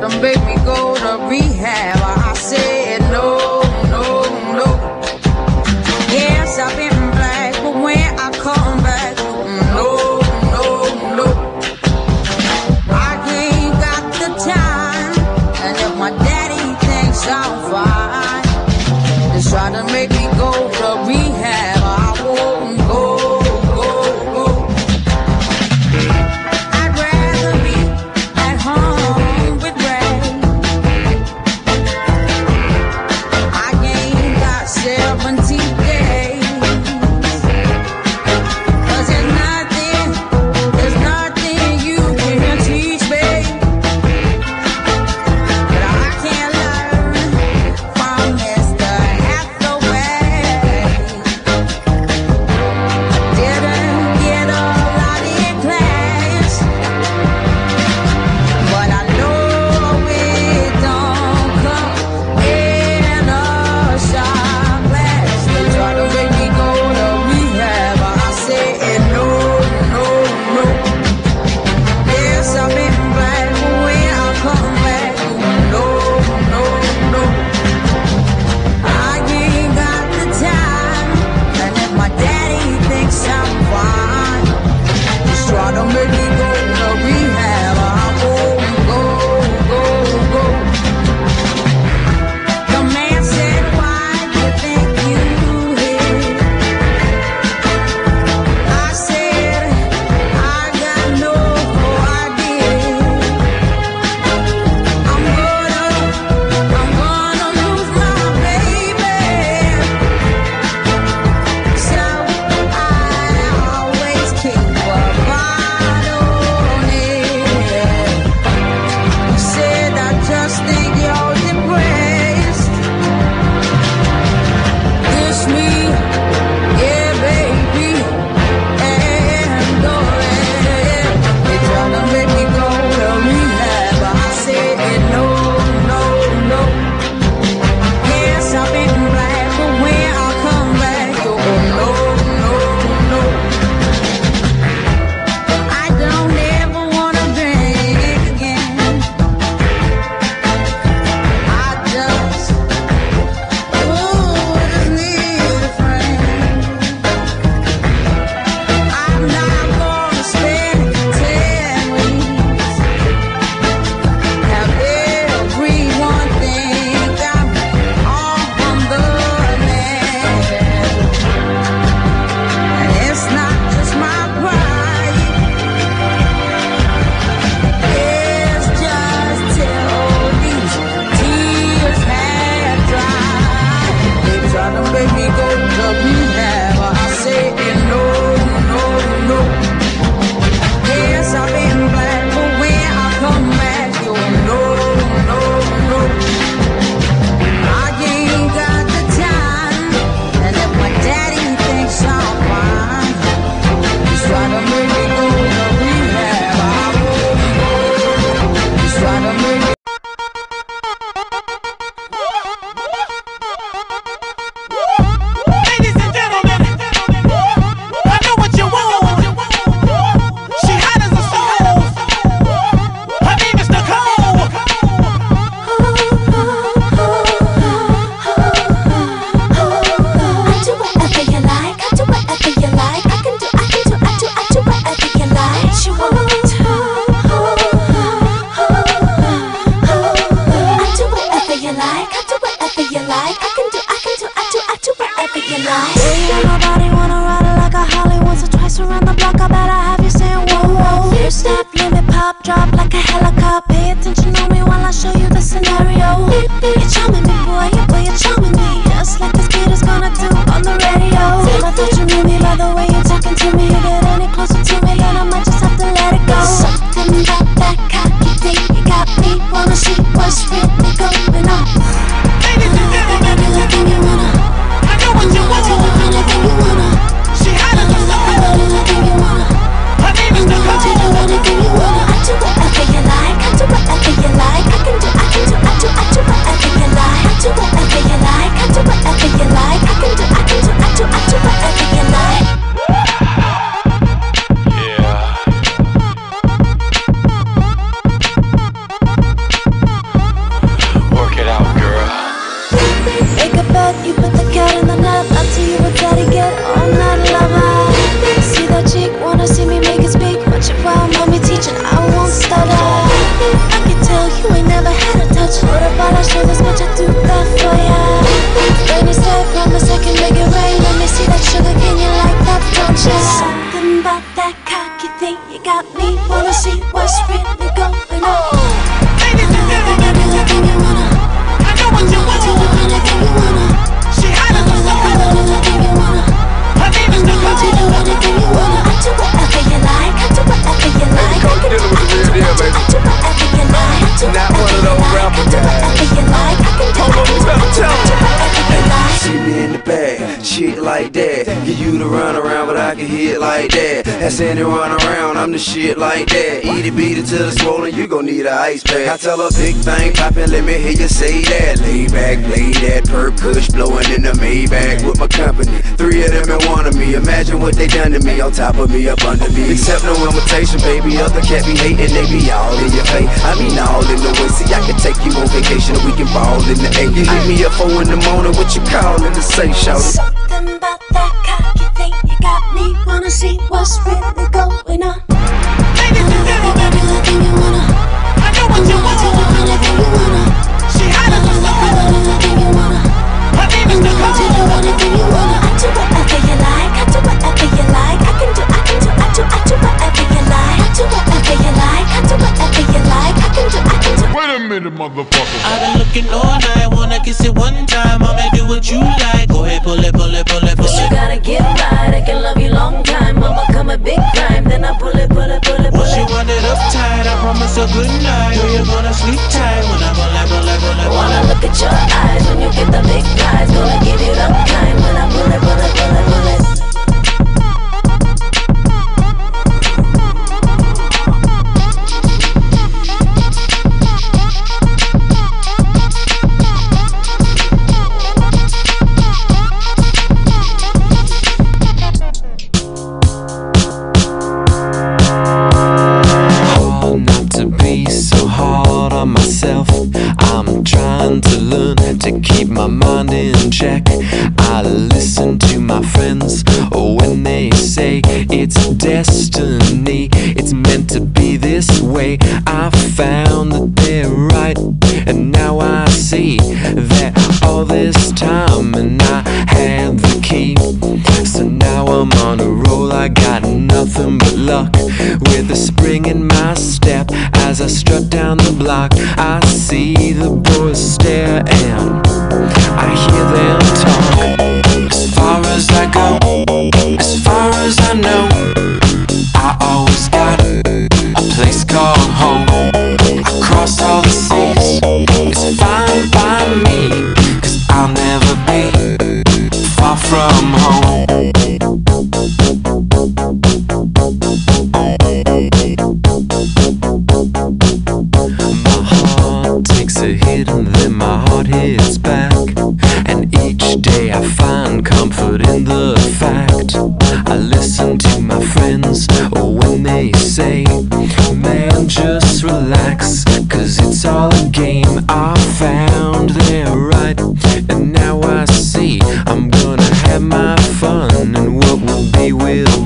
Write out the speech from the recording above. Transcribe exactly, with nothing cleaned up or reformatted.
to make me go to rehab. I said no, no, no. Yes, I've been black, but when I come back, no, no, no. I ain't got the time, and if my daddy thinks I'm fine, they try to make me go to rehab. I won't go. I do whatever you like, I do you to run around, but I can hit like that. That Sandy run around, I'm the shit like that. Eat it, beat it till it's swollen, you gon' need an ice pack. I tell a big thing poppin', let me hear you say that. Lay back, play that, perp kush blowin' in the Maybach with my company. Three of them and one of me. Imagine what they done to me, on top of me, up under me. Accept no invitation, baby. Other cat be hatin', they be all in your face. I mean all in the way. See, I can take you on vacation and we can ball in the eight. You hit me up four in the morning, what you callin' to say, shout it? Something about that cocky thing, you got me wanna see what's really going on. Ladies and gentlemen, do the thing you wanna. I know what you want. Do anything you wanna. She hot as a star. Do the thing you wanna. Her name is Nicole. Do anything you wanna. I do whatever you like. I do whatever you like. I can do, I can do, I do, I do whatever you like. I do whatever you like. I do whatever you like. I can do, I can do. Wait a minute, motherfucker. I've been looking all night, wanna kiss it one time. I'ma do what you like. Go ahead, pull it, pull it, pull it, pull But you it. gotta get right. I can love you long time. I'ma come a big crime. Then I pull it, pull it, pull it, pull Once you it. want it uptight, I promise a good night. Know you're gonna sleep tight when I pull it, pull it, pull it, pull Wanna it. look at your eyes when you get the big prize. Gonna give you the kind when I pull it, pull it, pull it, pull it. I'm trying to learn to keep my mind in check. I listen to my friends when they say it's destiny, it's meant to be this way. I found that they're right, and now I see that all this time and I had the key. So now I'm on a roll, I got nothing but luck, with a spring in my step as I strut down the block. I see the boys stare and I hear them talk. As far as I go, as far as I know, I always got a place called home. Across all the seas, it's fine by me, 'cause I'll never be far from home. My heart takes a hit and then my heart hits back, and each day I find comfort in the fact I listen to my friends when they say, man, just relax, 'cause it's all a game. I found they're right, and now I see I'm gonna have my fun, and what will be will